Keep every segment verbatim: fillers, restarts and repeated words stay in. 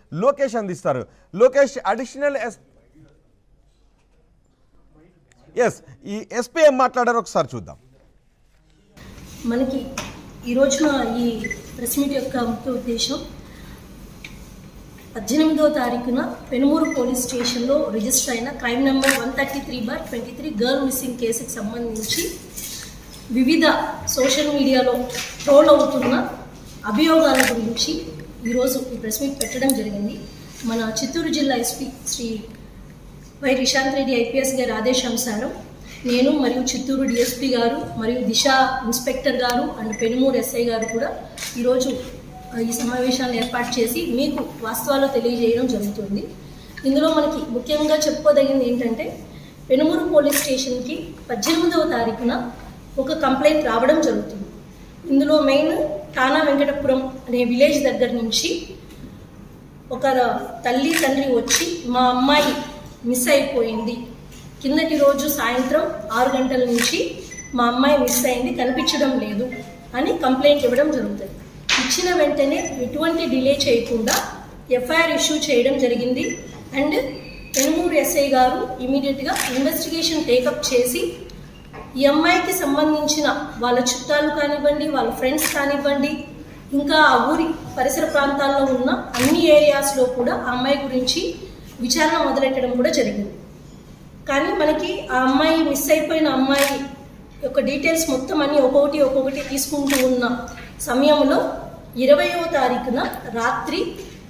లోకేష్ అందిస్తారు. Lokesh additional S S E SP ఏం మాట్లాడారో ఒకసారి చూద్దాం. మనకి ఈ రోజున ఈ ప్రెస్ మీట్ యొక్క ముఖ్య ఉద్దేశం పద్దెనిమిదవ తారీఖున పెనుమూరు పోలీస్ స్టేషన్లో రిజిస్టర్ అయిన crime number one thirty three bar twenty three girl missing కేసుకు సంబంధించి వివిధ సోషల్ మీడియాలో ట్రోల్ అవుతున్న అభియోగాల గురించి ఈరోజు ఈ ప్రెస్ మీట్ పెట్టడం జరిగింది. మన చిత్తూరు జిల్లా SP Shri Y Rishanth Reddy IPS గారి ఆదేశానుసారం నేను మరియు చిత్తూరు డిఎస్పీ గారు మరియు దిశ ఇన్స్పెక్టర్ గారు అండ్ పెనుమూరు ఎస్ఐ గారు కూడా ఈరోజు ఈ సమావేశాన్ని ఏర్పాటు చేసి మీకు వాస్తవాలు తెలియజేయడం జరుగుతుంది. ఇందులో మనకి ముఖ్యంగా చెప్పుకోదగింది ఏంటంటే పెనుమూరు పోలీస్ స్టేషన్కి పద్దెనిమిదవ తారీఖున ఒక కంప్లైంట్ రావడం జరుగుతుంది. ఇందులో మెయిన్ టానా వెంకటపురం అనే విలేజ్ దగ్గర నుంచి ఒక తల్లి తండ్రి వచ్చి మా అమ్మాయి మిస్ అయిపోయింది, కిందటి రోజు సాయంత్రం ఆరు గంటల నుంచి మా అమ్మాయి మిస్ అయింది, కనిపించడం లేదు అని కంప్లైంట్ ఇవ్వడం జరుగుతుంది. ఇచ్చిన వెంటనే ఎటువంటి డిలే చేయకుండా ఎఫ్ఐఆర్ ఇష్యూ చేయడం జరిగింది. అండ్ పెనుమూరు ఎస్ఐ గారు ఇమీడియట్గా ఇన్వెస్టిగేషన్ టేకప్ చేసి ఈ అమ్మాయికి సంబంధించిన వాళ్ళ చుట్టాలు కానివ్వండి, వాళ్ళ ఫ్రెండ్స్ కానివ్వండి, ఇంకా ఆ ఊరి పరిసర ప్రాంతాల్లో ఉన్న అన్ని ఏరియాస్లో కూడా ఆ అమ్మాయి గురించి విచారణ మొదలెట్టడం కూడా జరిగింది. కానీ మనకి ఆ అమ్మాయి మిస్ అయిపోయిన అమ్మాయి యొక్క డీటెయిల్స్ మొత్తం అన్ని ఒక్కొక్కటి ఒక్కొక్కటి తీసుకుంటూ ఉన్న సమయంలో ఇరవయవ తారీఖున రాత్రి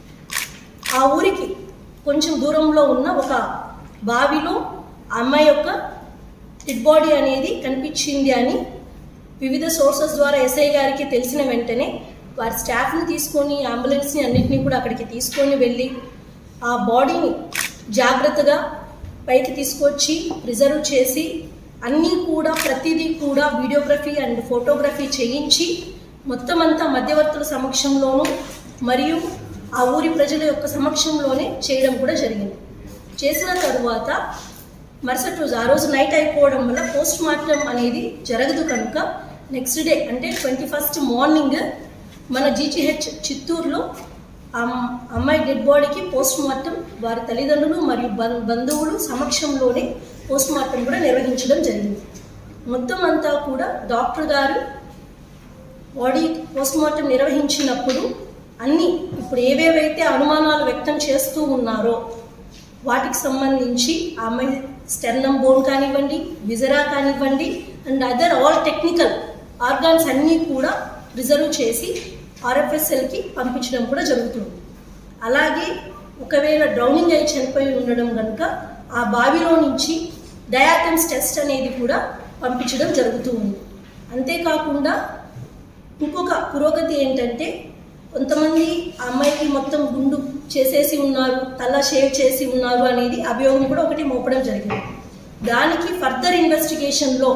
ఆ ఊరికి కొంచెం దూరంలో ఉన్న ఒక బావిలో అమ్మాయి యొక్క డెడ్ బాడీ అనేది కనిపించింది అని వివిధ సోర్సెస్ ద్వారా ఎస్ఐ గారికి తెలిసిన వెంటనే వారి స్టాఫ్ని తీసుకొని అంబులెన్స్ని అన్నింటినీ కూడా అక్కడికి తీసుకొని వెళ్ళి ఆ బాడీని జాగ్రత్తగా పైకి తీసుకొచ్చి ప్రిజర్వ్ చేసి అన్నీ కూడా ప్రతిదీ కూడా వీడియోగ్రఫీ అండ్ ఫోటోగ్రఫీ చేయించి మొత్తం అంతా మధ్యవర్తుల సమక్షంలోనూ మరియు ఆ ఊరి ప్రజల యొక్క సమక్షంలోనే చేయడం కూడా జరిగింది. చేసిన తరువాత మరుసటి రోజు ఆ రోజు నైట్ అయిపోవడం వల్ల పోస్ట్ మార్టం అనేది జరగదు కనుక నెక్స్ట్ డే అంటే ట్వంటీ ఫస్ట్ మార్నింగ్ మన జీజీహెచ్ చిత్తూరులో అమ్మాయి డెడ్ బాడీకి పోస్ట్ మార్టం వారి తల్లిదండ్రులు మరియు బంధువులు సమక్షంలోనే పోస్ట్ మార్టం కూడా నిర్వహించడం జరిగింది. మొత్తం అంతా కూడా డాక్టర్ గారు బాడీ పోస్ట్ మార్టం నిర్వహించినప్పుడు అన్నీ ఇప్పుడు ఏవేవైతే అనుమానాలు వ్యక్తం చేస్తూ ఉన్నారో వాటికి సంబంధించి ఆ అమ్మాయి స్టెర్నమ్ బోన్ కానివ్వండి, విజరా కానివ్వండి and other all technical organs అన్నీ కూడా రిజర్వ్ చేసి ఆర్ఎఫ్ఎస్ఎల్కి పంపించడం కూడా జరుగుతుంది. అలాగే ఒకవేళ డ్రౌనింగ్ అయి చనిపోయి ఉండడం కనుక ఆ బావిలో నుంచి డయాటమ్స్ టెస్ట్ అనేది కూడా పంపించడం జరుగుతూ ఉంది. అంతేకాకుండా ఇంకొక పురోగతి ఏంటంటే కొంతమంది అమ్మాయికి మొత్తం గుండు చేసేసి ఉన్నారు, తల షేవ్ చేసి ఉన్నారు అనేది అభియోగం కూడా ఒకటి మోపడం జరిగింది. దానికి ఫర్దర్ ఇన్వెస్టిగేషన్లో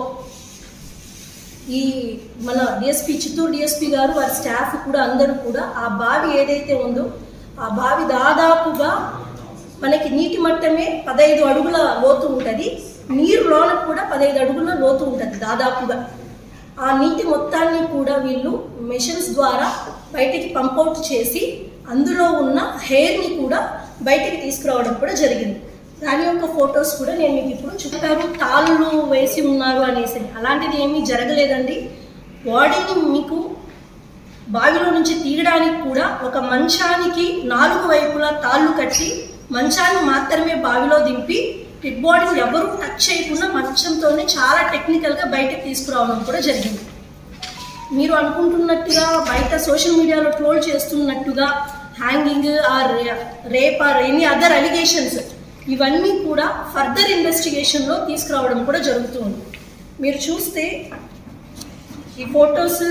ఈ మన డిఎస్పీ చిత్తూరు డిఎస్పీ గారు వారి స్టాఫ్ కూడా అందరూ కూడా ఆ బావి ఏదైతే ఉందో ఆ బావి దాదాపుగా మనకి నీటి మట్టమే పదహైదు అడుగుల లోతు ఉంటుంది, నీరు లోన కూడా పదహైదు అడుగుల లోతు ఉంటుంది దాదాపుగా. ఆ నీటి మొత్తాన్ని కూడా వీళ్ళు మెషిన్స్ ద్వారా బయటికి పంపౌట్ చేసి అందులో ఉన్న హెయిర్ని కూడా బయటికి తీసుకురావడం కూడా జరిగింది. దాని యొక్క ఫొటోస్ కూడా నేను మీకు ఇప్పుడు చూపారు. తాళ్ళు వేసి ఉన్నారు అనేసి అలాంటిది ఏమీ జరగలేదండి. బాడీని మీకు బావిలో నుంచి తీయడానికి కూడా ఒక మంచానికి నాలుగు వైపులా తాళ్ళు కట్టి మంచాన్ని మాత్రమే బావిలో దింపి డెడ్ బాడీని ఎవరూ టచ్ చేయకుండా మంచంతోనే చాలా టెక్నికల్గా బయటకు తీసుకురావడం కూడా జరిగింది. మీరు అనుకుంటున్నట్టుగా బయట సోషల్ మీడియాలో ట్రోల్ చేస్తున్నట్టుగా hanging or rape or any other allegations ఇవన్నీ కూడా ఫర్దర్ ఇన్వెస్టిగేషన్లో తీసుకురావడం కూడా జరుగుతుంది. మీరు చూస్తే ఈ ఫొటోస్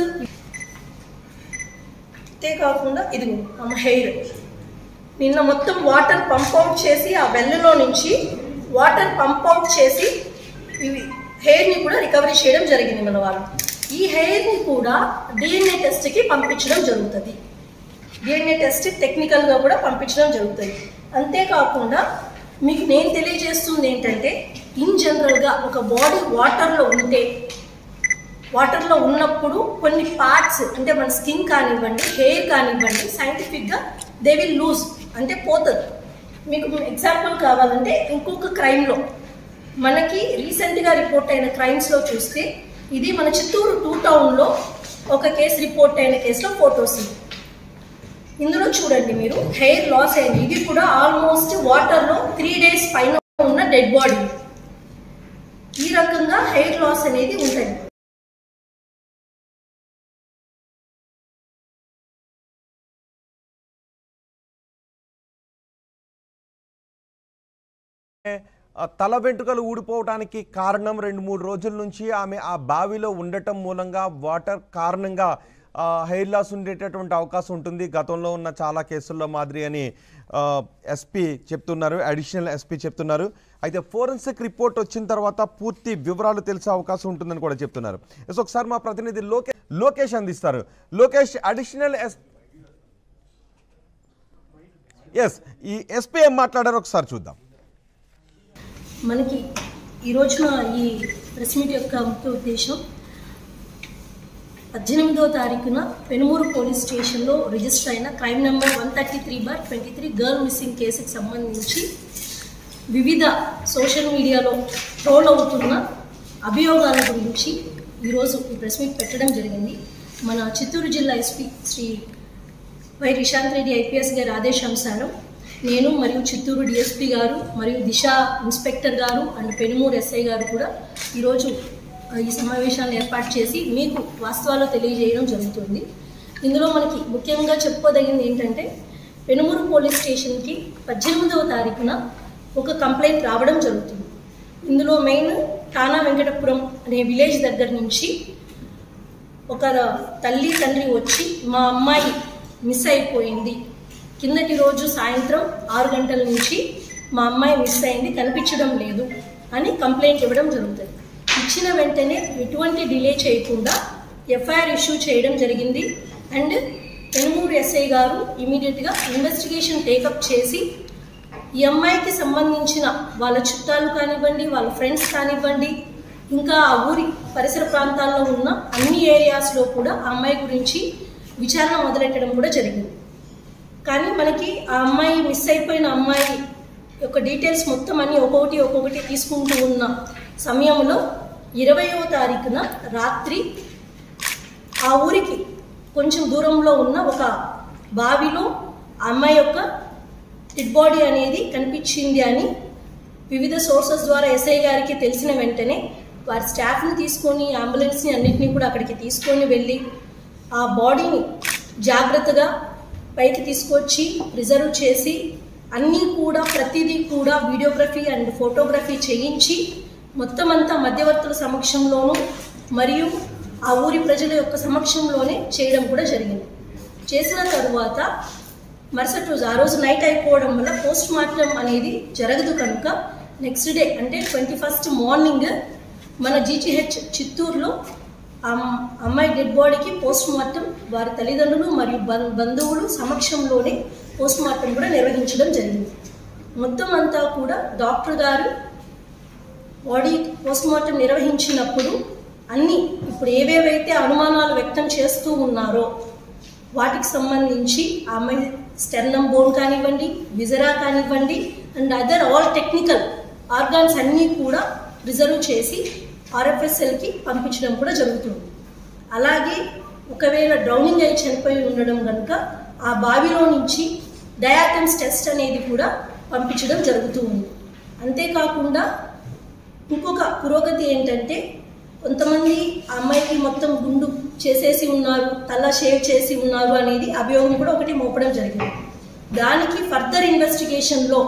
అంతే కాకుండా ఇది హెయిర్ నిన్న మొత్తం వాటర్ పంప్ అవుట్ చేసి ఆ వెల్లులో నుంచి వాటర్ పంప్ అవుట్ చేసి ఇవి హెయిర్ని కూడా రికవరీ చేయడం జరిగింది మన వాళ్ళు. ఈ హెయిర్ని కూడా డిఎన్ఏ టెస్ట్కి పంపించడం జరుగుతుంది. డిఎన్ఏ టెస్ట్ టెక్నికల్గా కూడా పంపించడం జరుగుతుంది. అంతేకాకుండా మీకు నేను తెలియజేస్తుంది ఏంటంటే ఇన్ జనరల్గా ఒక బాడీ వాటర్లో ఉంటే వాటర్లో ఉన్నప్పుడు కొన్ని పార్ట్స్ అంటే మన స్కిన్ కానివ్వండి, హెయిర్ కానివ్వండి, సైంటిఫిక్గా దే విల్ లూజ్ అంటే పోతుంది. మీకు ఎగ్జాంపుల్ కావాలంటే ఇంకొక క్రైమ్లో మనకి రీసెంట్గా రిపోర్ట్ అయిన క్రైమ్స్లో చూస్తే ఇది మన చిత్తూరు టూ టౌన్లో ఒక కేసు రిపోర్ట్ అయిన కేసులో ఫోటోస్. ఇందులో చూడండి మీరు హెయిర్ లాస్ అయింది. ఇది కూడా ఆల్మోస్ట్ వాటర్లో త్రీ డేస్ పైన ఉన్న డెడ్ బాడీ. ఈ రకంగా హెయిర్ లాస్ అనేది ఉంటుంది. తల వెంట్రుకలు ఊడిపోవడానికి కారణం రెండు మూడు రోజుల నుంచి ఆమె ఆ బావిలో ఉండటం మూలంగా వాటర్ కారణంగా హెయిర్ లాస్ ఉండేటటువంటి అవకాశం ఉంటుంది. గతంలో ఉన్న చాలా కేసుల్లో మాదిరి అని ఎస్పీ చెప్తున్నారు, అడిషనల్ ఎస్పీ చెప్తున్నారు. అయితే ఫోరెన్సిక్ రిపోర్ట్ వచ్చిన తర్వాత పూర్తి వివరాలు తెలిసే అవకాశం ఉంటుందని కూడా చెప్తున్నారు. ఎస్ ఒకసారి మా ప్రతినిధి లోకేష్ లోకేష్ అందిస్తారు. Lokesh, additional S S E SP ఏం మాట్లాడారో ఒకసారి చూద్దాం. మనకి ఈ రోజున ఈ ప్రెస్ మీట్ యొక్క ముఖ్య ఉద్దేశం పద్దెనిమిదవ తారీఖున పెనుమూరు పోలీస్ స్టేషన్లో రిజిస్టర్ అయిన crime number one thirty three bar twenty three girl missing కేసుకి సంబంధించి వివిధ సోషల్ మీడియాలో ట్రోల్ అవుతున్న అభియోగాల గురించి ఈరోజు ఈ ప్రెస్ మీట్ పెట్టడం జరిగింది. మన చిత్తూరు జిల్లా SP Shri Y Rishanth Reddy IPS గారి ఆదేశానుసారం నేను మరియు చిత్తూరు డిఎస్పీ గారు మరియు దిశ ఇన్స్పెక్టర్ గారు అండ్ పెనుమూరు ఎస్ఐ గారు కూడా ఈరోజు ఈ సమావేశాన్ని ఏర్పాటు చేసి మీకు వాస్తవాలు తెలియజేయడం జరుగుతుంది. ఇందులో మనకి ముఖ్యంగా చెప్పుకోదగింది ఏంటంటే పెనుమూరు పోలీస్ స్టేషన్కి పద్దెనిమిదవ తారీఖున ఒక కంప్లైంట్ రావడం జరుగుతుంది. ఇందులో మెయిన్ టానా వెంకటపురం అనే విలేజ్ దగ్గర నుంచి ఒక తల్లి తండ్రి వచ్చి మా అమ్మాయి మిస్ అయిపోయింది, కిందటి రోజు సాయంత్రం ఆరు గంటల నుంచి మా అమ్మాయి మిస్ అయింది, కనిపించడం లేదు అని కంప్లైంట్ ఇవ్వడం జరుగుతుంది. ఇచ్చిన వెంటనే ఎటువంటి డిలే చేయకుండా ఎఫ్ఐఆర్ ఇష్యూ చేయడం జరిగింది. అండ్ పెనుమూరు ఎస్ఐ గారు ఇమీడియట్గా ఇన్వెస్టిగేషన్ టేకప్ చేసి ఈ అమ్మాయికి సంబంధించిన వాళ్ళ చుట్టాలు కానివ్వండి, వాళ్ళ ఫ్రెండ్స్ కానివ్వండి, ఇంకా ఆ ఊరి పరిసర ప్రాంతాల్లో ఉన్న అన్ని ఏరియాస్లో కూడా ఆ అమ్మాయి గురించి విచారణ మొదలెట్టడం కూడా జరిగింది. కానీ మనకి ఆ అమ్మాయి మిస్ అయిపోయిన అమ్మాయి యొక్క డీటెయిల్స్ మొత్తం అన్ని ఒక్కొక్కటి ఒక్కొక్కటి తీసుకుంటూ ఉన్న సమయంలో ఇరవయో తారీఖున రాత్రి ఆ ఊరికి కొంచెం దూరంలో ఉన్న ఒక బావిలో ఆ అమ్మాయి యొక్క డెడ్ బాడీ అనేది కనిపించింది అని వివిధ సోర్సెస్ ద్వారా ఎస్ఐ గారికి తెలిసిన వెంటనే వారి స్టాఫ్ని తీసుకొని అంబులెన్స్ని అన్నింటినీ కూడా అక్కడికి తీసుకొని వెళ్ళి ఆ బాడీని జాగ్రత్తగా పైకి తీసుకొచ్చి ప్రిజర్వ్ చేసి అన్నీ కూడా ప్రతిదీ కూడా వీడియోగ్రఫీ అండ్ ఫోటోగ్రఫీ చేయించి మొత్తం అంతా మధ్యవర్తుల సమక్షంలోనూ మరియు ఆ ఊరి ప్రజల యొక్క సమక్షంలోనే చేయడం కూడా జరిగింది. చేసిన తరువాత మరుసటి రోజు ఆ రోజు నైట్ అయిపోవడం వల్ల పోస్ట్ మార్టం అనేది జరగదు కనుక నెక్స్ట్ డే అంటే ట్వంటీ ఫస్ట్ మార్నింగ్ మన జీజీహెచ్ చిత్తూరులో అమ్మాయి డెడ్ బాడీకి పోస్ట్ మార్టం వారి తల్లిదండ్రులు మరియు బంధువులు సమక్షంలోనే పోస్ట్ మార్టం కూడా నిర్వహించడం జరిగింది. మొత్తం అంతా కూడా డాక్టర్ గారు బాడీ పోస్ట్ మార్టం నిర్వహించినప్పుడు అన్నీ ఇప్పుడు ఏవేవైతే అనుమానాలు వ్యక్తం చేస్తూ ఉన్నారో వాటికి సంబంధించి ఆ అమ్మాయి స్టెర్నమ్ బోన్ కానివ్వండి, విజరా కానివ్వండి and other all technical organs అన్నీ కూడా రిజర్వ్ చేసి ఆర్ఎఫ్ఎస్ఎల్కి పంపించడం కూడా జరుగుతుంది. అలాగే ఒకవేళ డ్రౌనింగ్ అయి చనిపోయి ఉండడం కనుక ఆ బావిలో నుంచి డయాటమ్స్ టెస్ట్ అనేది కూడా పంపించడం జరుగుతూ ఉంది. అంతేకాకుండా ఇంకొక పురోగతి ఏంటంటే కొంతమంది ఆ అమ్మాయికి మొత్తం గుండు చేసేసి ఉన్నారు, తల షేవ్ చేసి ఉన్నారు అనేది అభియోగం కూడా ఒకటి మోపడం జరిగింది. దానికి ఫర్దర్ ఇన్వెస్టిగేషన్లో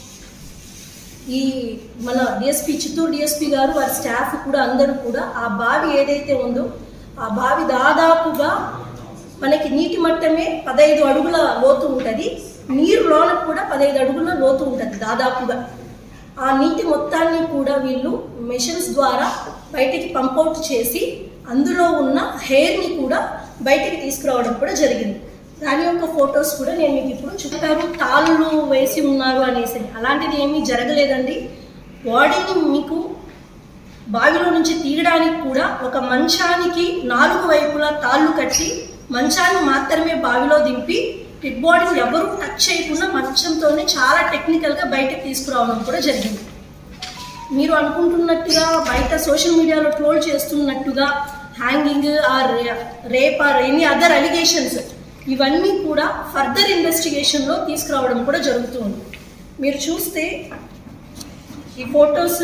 ఈ మన డిఎస్పీ చిత్తూరు డిఎస్పీ గారు వారి స్టాఫ్ కూడా అందరూ కూడా ఆ బావి ఏదైతే ఉందో ఆ బావి దాదాపుగా మనకి నీటి మట్టమే పదహైదు అడుగుల లోతు ఉంటుంది, నీరు లోనకు కూడా పదహైదు అడుగుల లోతు ఉంటుంది దాదాపుగా. ఆ నీటి మొత్తాన్ని కూడా వీళ్ళు మెషిన్స్ ద్వారా బయటికి పంపౌట్ చేసి అందులో ఉన్న హెయిర్ని కూడా బయటికి తీసుకురావడం కూడా జరిగింది. దాని యొక్క ఫొటోస్ కూడా నేను మీకు ఇప్పుడు చూపారు. తాళ్ళు వేసి ఉన్నారు అనేసి అలాంటిది ఏమీ జరగలేదండి. బాడీని మీకు బావిలో నుంచి తీయడానికి కూడా ఒక మంచానికి నాలుగు వైపులా తాళ్ళు కట్టి మంచాన్ని మాత్రమే బావిలో దింపి డెడ్ బాడీని ఎవరు టచ్ చేయకుండా మంచంతోనే చాలా టెక్నికల్గా బయటకు తీసుకురావడం కూడా జరిగింది. మీరు అనుకుంటున్నట్టుగా బయట సోషల్ మీడియాలో ట్రోల్ చేస్తున్నట్టుగా hanging or rape or any other allegations ఇవన్నీ కూడా ఫర్దర్ ఇన్వెస్టిగేషన్లో తీసుకురావడం కూడా జరుగుతుంది. మీరు చూస్తే ఈ ఫొటోస్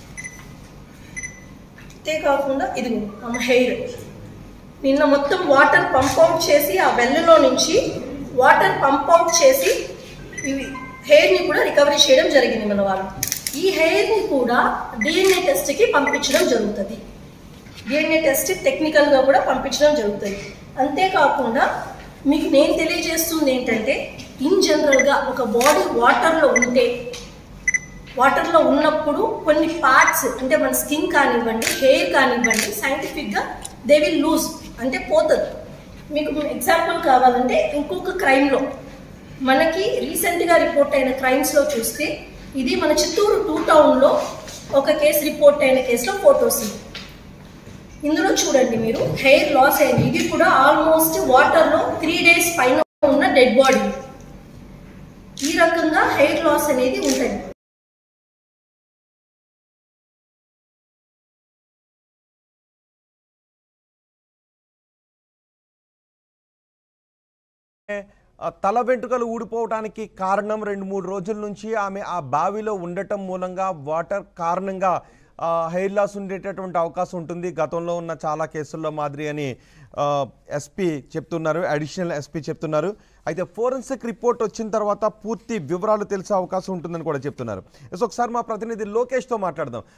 అంతే కాకుండా ఇది ఆమె హెయిర్ నిన్న మొత్తం వాటర్ పంప్ అవుట్ చేసి ఆ వెల్లులో నుంచి వాటర్ పంప్ అవుట్ చేసి ఇవి హెయిర్ని కూడా రికవరీ చేయడం జరిగింది మన వాళ్ళు. ఈ హెయిర్ని కూడా డిఎన్ఏ టెస్ట్కి పంపించడం జరుగుతుంది. డిఎన్ఏ టెస్ట్ టెక్నికల్గా కూడా పంపించడం జరుగుతుంది. అంతేకాకుండా మీకు నేను తెలియజేస్తుంది ఏంటంటే ఇన్ జనరల్గా ఒక బాడీ వాటర్లో ఉంటే వాటర్లో ఉన్నప్పుడు కొన్ని పార్ట్స్ అంటే మన స్కిన్ కానివ్వండి హెయిర్ కానివ్వండి సైంటిఫిక్గా దే విల్ లూజ్ అంటే పోతుంది. మీకు ఎగ్జాంపుల్ కావాలంటే ఇంకొక క్రైమ్లో మనకి రీసెంట్గా రిపోర్ట్ అయిన క్రైమ్స్లో చూస్తే ఇది మన చిత్తూరు టూ టౌన్లో ఒక కేసు రిపోర్ట్ అయిన కేసులో ఫొటోస్ ఇందులో చూడండి మీరు హెయిర్ లాస్ అయింది. ఇది కూడా ఆల్మోస్ట్ వాటర్లో త్రీ డేస్ పైన ఉన్న డెడ్ బాడీ. ఈ రకంగా హెయిర్ లాస్ అనేది ఉంటుంది. తల వెంట్రుకలు ఊడిపోవడానికి కారణం రెండు మూడు రోజుల నుంచి ఆమె ఆ బావిలో ఉండటం మూలంగా వాటర్ కారణంగా హెయిర్ లాస్ ఉండేటటువంటి అవకాశం ఉంటుంది. గతంలో ఉన్న చాలా కేసుల్లో మాదిరి అని ఎస్పీ చెప్తున్నారు, అడిషనల్ ఎస్పీ చెప్తున్నారు. అయితే ఫోరెన్సిక్ రిపోర్ట్ వచ్చిన తర్వాత పూర్తి వివరాలు తెలిసే అవకాశం ఉంటుందని కూడా చెప్తున్నారు. ఒకసారి మా ప్రతినిధి లోకేష్తో మాట్లాడదాం.